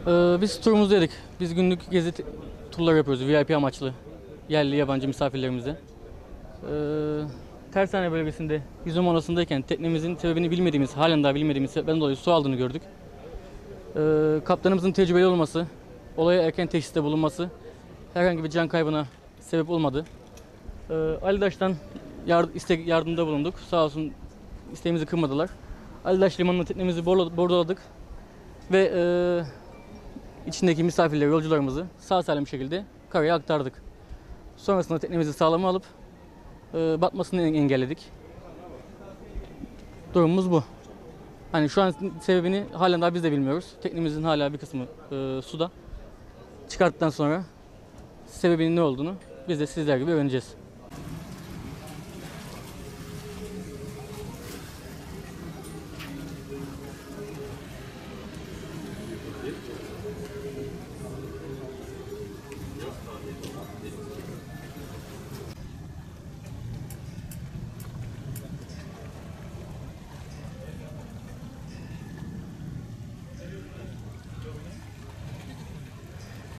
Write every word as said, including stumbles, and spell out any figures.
Ee, biz turumuzdaydık. Biz günlük gezi t- turları yapıyoruz V I P amaçlı. Yerli yabancı misafirlerimize. Ee, Tersane bölgesinde yüzme molasındayken teknemizin sebebini bilmediğimiz, halen daha bilmediğimiz sebepten dolayı su aldığını gördük. Ee, kaptanımızın tecrübeli olması, olaya erken teşhiste bulunması herhangi bir can kaybına sebep olmadı. Ee, Alidaş'tan yard istek yardımda bulunduk. Sağ olsun isteğimizi kırmadılar. Alidaş limanına teknemizi borla- bordoladık ve e, içindeki misafirleri, yolcularımızı sağ salim şekilde karaya aktardık. Sonrasında teknemizi sağlama alıp e, batmasını engelledik. Durumumuz bu. Hani şu an sebebini halen daha biz de bilmiyoruz. Teknemizin hala bir kısmı e, suda. Çıkarttıktan sonra sebebinin ne olduğunu biz de sizler gibi öğreneceğiz.